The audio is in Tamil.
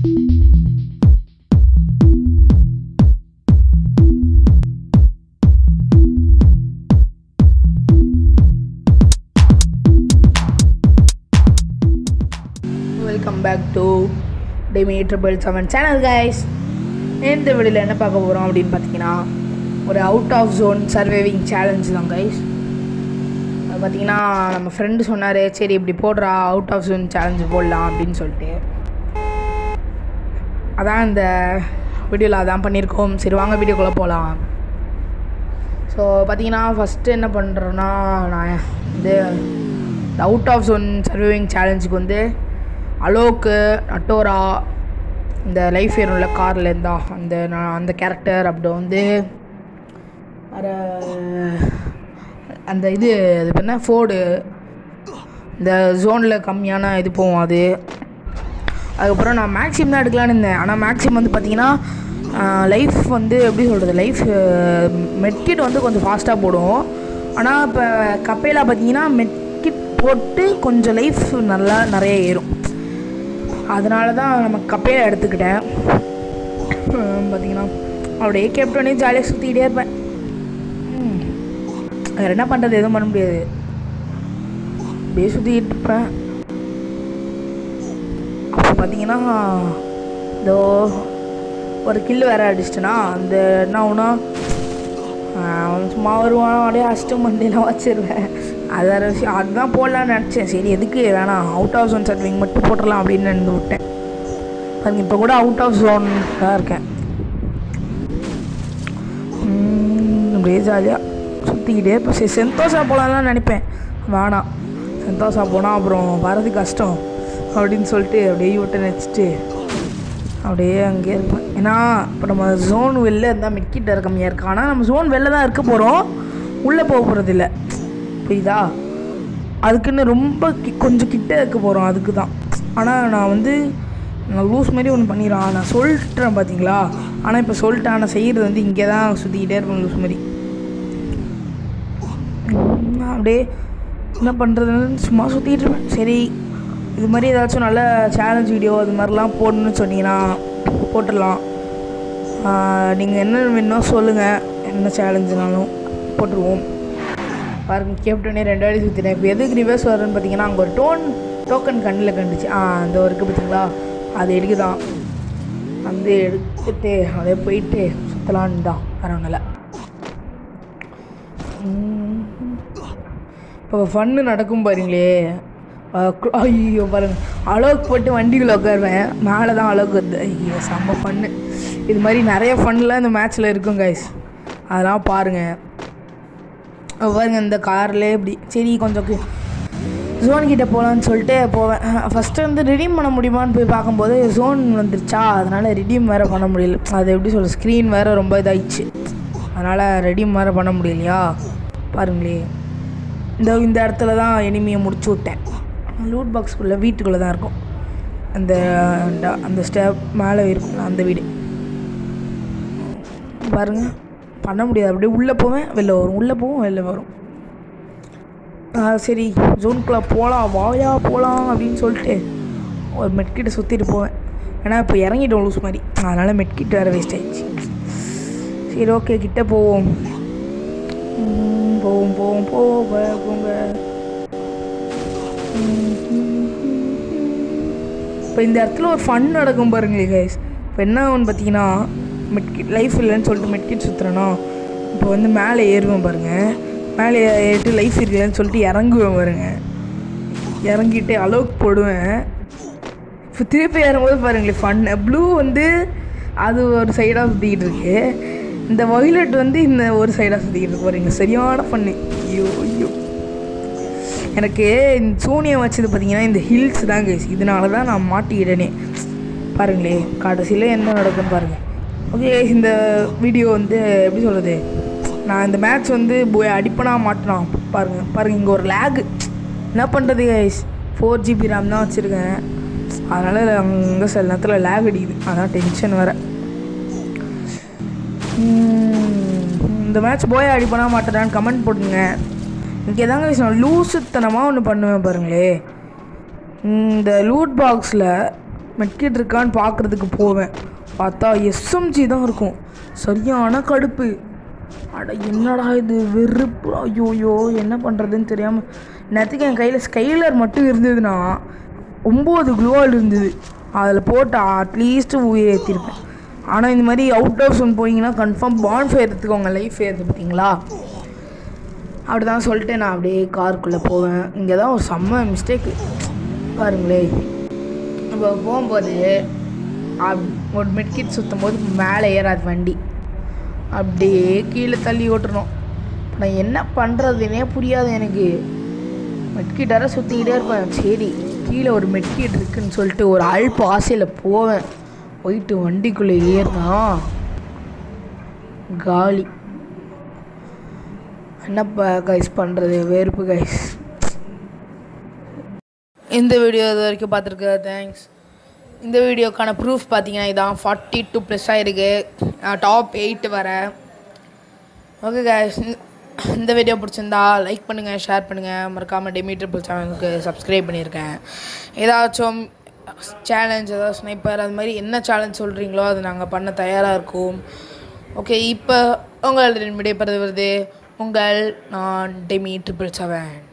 Welcome back to Demi channel guys. இந்த வீடியோல என்ன பார்க்க போறோம் அப்படினு பாத்தீங்கன்னா ஒரு out of zone surviving challenge தான் guys. அது பாத்தீங்கன்னா நம்ம friend சொன்னாரு சரி இப்படி போடுறா அவுட் ஆஃப் ஜோன் சேலஞ்ச் போடலாம் அப்படினு சொல்லிட்டு அதான் இந்த வீடியோல அதான் பண்ணிருக்கோம். சரி வாங்க வீடியோக்குள்ள போலாம். ஸோ பாத்தீங்கன்னா ஃபர்ஸ்ட் என்ன பண்றேன்னா நான் இந்த அவுட் ஆஃப் ஜோன் சர்வைவிங் சேலஞ்சுக்கு வந்து அலோக்கு நட்டோரா இந்த லைஃப் ஏறும்ல காரில் இருந்தா அந்த கேரக்டர் அப்படி வந்து அந்த இது என்ன ஃபோர்டு இந்த ஜோனில் கம்மியான இது போகும் அது. அதுக்கப்புறம் நான் மேக்ஸிமம் தான் எடுக்கலான்னு இருந்தேன். ஆனால் மேக்ஸிமம் வந்து பார்த்திங்கன்னா லைஃப் வந்து எப்படி சொல்கிறது லைஃப் மெட்கிட் வந்து கொஞ்சம் ஃபாஸ்ட்டாக போடும். ஆனால் இப்போ கப்பையில் பார்த்திங்கன்னா மெட்கிட் போட்டு கொஞ்சம் லைஃப் நல்லா நிறைய ஏறும். அதனால தான் நம்ம கப்பையில் எடுத்துக்கிட்டேன். பார்த்திங்கன்னா அப்படியே கேப்டனே ஜாலியாக சுற்றிக்கிட்டே இருப்பேன். வேறு என்ன பண்ணுறது எதுவும் பண்ண முடியாது. அப்படியே சுற்றிக்கிட்டு இருப்பேன். அப்போ பார்த்திங்கன்னா இதோ ஒரு கில்லு வேறு அடிச்சிட்டேன்னா அந்த என்ன ஆகுனா சும்மா வருவான் அப்படியே அஷ்டம் மண்டியெல்லாம் வச்சிருவேன். அது வேறு விஷயம். அதுதான் போடலான்னு நினச்சேன். சரி எதுக்கு வேணாம் அவுட் ஆஃப் ஜோன் சர்வைவிங் மட்டும் போட்டுடலாம் அப்படின்னு நினைந்து விட்டேன். பாருங்க இப்போ கூட அவுட் ஆஃப் ஜோன் தான் இருக்கேன். அப்படியே ஜாலியாக சுற்றிக்கிட்டே இப்போ செந்தோஷா போகலான்லாம் நினைப்பேன். வேணாம் செந்தோஷா போனால் அப்புறம் வரது கஷ்டம் அப்படின்னு சொல்லிட்டு அப்படியே விட்டு நினச்சிட்டு அப்படியே அங்கேயே இருப்பேன். ஏன்னா இப்போ நம்ம ஜோன் வெளில இருந்தால் மிட்கிட்ட கம்மியாக இருக்கு. ஆனால் நம்ம ஜோன் வெளில தான் இருக்க போகிறோம், உள்ளே போக போகிறதில்ல. புரியுதா? அதுக்குன்னு ரொம்ப கொஞ்சம் கிட்ட இருக்க போகிறோம் அதுக்கு தான். ஆனால் நான் லூஸ் மாதிரி ஒன்று பண்ணிடுறான். நான் சொல்லிட்டேன் பார்த்தீங்களா. ஆனால் இப்போ சொல்லிட்டேன் நான் செய்கிறது வந்து இங்கே தான் சுற்றிக்கிட்டே இருப்பேன் லூஸ் மாதிரி. அப்படியே என்ன பண்ணுறதுன்னு சும்மா சுற்றிக்கிட்டு இருப்பேன். சரி இது மாதிரி ஏதாச்சும் நல்ல சேலஞ்ச் வீடியோ அது மாதிரிலாம் போடணுன்னு சொன்னீங்கன்னா போட்டுடலாம். நீங்கள் என்ன வேணும் சொல்லுங்கள், என்ன சேலஞ்சுனாலும் போட்டுருவோம். பாருங்க கேப்டனே 2 வாட்டி சுற்றினேன். இப்போ எதுக்கு ரிவர்ஸ் வரும்னு பார்த்தீங்கன்னா அங்கே ஒரு டோக்கன் கண்ணில் கண்டுச்சு. அந்த இருக்குது பார்த்தீங்களா அது எடுக்குதான். வந்து எடுத்துட்டு அப்படியே போயிட்டு சுற்றலான்னு தான் வேறு ஒன்றும் இல்லை. இப்போ ஃபன்னு நடக்கும் பாருங்களே. ஐயோ பாருங்கள் அளவுக்கு போட்டு வண்டிக்குள்ளே உட்காருவேன். மேலே தான் அளவுக்கு வருது. ஐயோ செம்ம ஃபன்னு. இது மாதிரி நிறைய ஃபன்லாம் இந்த மேட்ச்சில் இருக்கும் கைஸ். அதெல்லாம் பாருங்கள். பாருங்க இந்த கார்லேயே இப்படி சரி கொஞ்சம் ஜோன் கிட்டே போகலான்னு சொல்லிட்டு போவேன். ஃபஸ்ட்டு வந்து ரிடீம் பண்ண முடியுமான்னு போய் பார்க்கும்போது ஜோன் வந்துருச்சா, அதனால் ரிடீம் வேறு பண்ண முடியல. அது எப்படி சொல்ல ஸ்க்ரீன் வேறு ரொம்ப இதாகிடுச்சு. அதனால் ரெடீம் வேறு பண்ண முடியலையா. பாருங்களே இந்த இடத்துல தான் எனிமியை முடிச்சு விட்டேன். லூட் பாக்ஸ்குள்ளே வீட்டுக்குள்ளே தான் இருக்கும். அந்த ஸ்டெப் மேலே இருக்கும் அந்த வீடு. பாருங்கள் பண்ண முடியாது. அப்படியே உள்ளே போவேன் வெளில வரும், உள்ளே போவோம் வெளில வரும். சரி ஜோனுக்குள்ளே போகலாம் வாயா போகலாம் அப்படின்னு சொல்லிட்டு ஒரு மெட்கிட்ட சுற்றிட்டு போவேன். ஏன்னா இப்போ இறங்கிட்டோம் லூஸ் மாதிரி, அதனால் மெட்கிட் வேறு வேஸ்ட் ஆகிடுச்சு. சரி ஓகே கிட்டே போவோம் போவோம் போவோம் போங்க. இப்போ இந்த இடத்துல ஒரு ஃபன் நடக்கும் பாருங்களே கைஸ். இப்போ என்ன ஒன்று பார்த்தீங்கன்னா மெட்கிட் லைஃப் இல்லைன்னு சொல்லிட்டு மெட்கிட் சுற்றுறேன்னா இப்போ வந்து மேலே ஏறுவேன் பாருங்கள். மேலே ஏறிட்டு லைஃப் இருக்கலன்னு சொல்லிட்டு இறங்குவேன் பாருங்கள். இறங்கிட்டு அளவுக்கு போடுவேன். இப்போ திருப்பி ஏறும்போது பாருங்களேன் ஃபன்னு. ப்ளூ வந்து அது ஒரு சைடாக சுற்றிக்கிட்டு இருக்கு, இந்த வயலட் வந்து இந்த ஒரு சைடாக சுற்றிக்கிட்டு இருக்கு பாருங்க. சரியான ஃபன்னு. ஐயோ எனக்கு இந்த சூனியம் வச்சது பார்த்தீங்கன்னா இந்த ஹில்ஸ் தான் கைஸ். இதனால தான் நான் மாட்டிக்கிட்டேனே. பாருங்களே கடைசியில் என்ன நடக்குன்னு பாருங்கள். ஓகே இந்த வீடியோ வந்து எப்படி சொல்கிறது, நான் இந்த மேட்ச் வந்து போய் அடிப்பனா மாட்டினான் பாருங்கள். இங்கே ஒரு லேகு என்ன பண்ணுறது கைஸ். 4GB RAM தான் வச்சுருக்கேன். அதனால் அங்கே சில நேரத்தில் லேக் அடிக்குது. அதான் டென்ஷன் வேறு. இந்த மேட்ச் போய் அடிப்பனா மாட்டேறான்னு கமெண்ட் போட்டுங்க. இங்கே தாங்க கைஸ் நான் லூசுத்தனமாக ஒன்று பண்ணுவேன் பாருங்களே. இந்த லூட் பாக்ஸில் மெட்கிட் இருக்கான்னு பார்க்குறதுக்கு போவேன். பார்த்தா எஸ்எம்ஜி தான் இருக்கும். சரியான கடுப்பு. அட என்னடா இது வெறுப்பு. ஐயோயோ என்ன பண்ணுறதுன்னு தெரியாமல் நேற்றுக்கு என் கையில் ஸ்கைலர் மட்டும் இருந்ததுன்னா 9 குளோவால் இருந்தது. அதில் போட்டு அட்லீஸ்ட்டு உயிர் ஏற்றிருப்பேன். ஆனால் இந்த மாதிரி அவுட் ஆஃப் ஜோன் போயிங்கன்னா கன்ஃபார்ம் பான்ஃபயர் எடுத்துக்கோங்க. லைஃப் ஏறுது பார்த்தீங்களா? அப்படி தான் சொல்லிட்டு நான் அப்படியே காருக்குள்ளே போவேன். இங்கே தான் ஒரு செம்ம மிஸ்டேக்கு பாருங்களே. இப்போ போகும்போது ஒரு மெட்கிட் சுற்றும் போது மேலே ஏறாது வண்டி, அப்படியே கீழே தள்ளி ஓட்டுறணும். நான் என்ன பண்ணுறதுனே புரியாது எனக்கு. மெட்கிட்டார சுற்றிக்கிட்டே இருப்பேன். சரி கீழே ஒரு மெட்கிட் இருக்குதுன்னு சொல்லிட்டு ஒரு அல்ப ஆசையில் போவேன். போயிட்டு வண்டிக்குள்ளே ஏறினா காலி. என்னப்பா கைஸ் பண்ணுறது, வெறுப்பு கைஸ். இந்த வீடியோ இது வரைக்கும் பார்த்துருக்கு தேங்க்ஸ். இந்த வீடியோக்கான ப்ரூஃப் பார்த்தீங்கன்னா இதான் 42+ ஆகிருக்கு. டாப் 8 வரேன். ஓகே கைஸ், இந்த வீடியோ பிடிச்சிருந்தா லைக் பண்ணுங்கள், ஷேர் பண்ணுங்கள். மறக்காமல் டெமி ட்ரிபிள் சேனலுக்கு சப்ஸ்கிரைப் பண்ணியிருக்கேன். ஏதாச்சும் சேலஞ்ச், ஏதாவது ஸ்னைப்பர், அது மாதிரி என்ன சேலஞ்ச் சொல்கிறீங்களோ அது நாங்கள் பண்ண தயாராக இருக்கோம். ஓகே, இப்போ உங்கள் விடைபெறுவது உங்கள் நான் டெமி 777.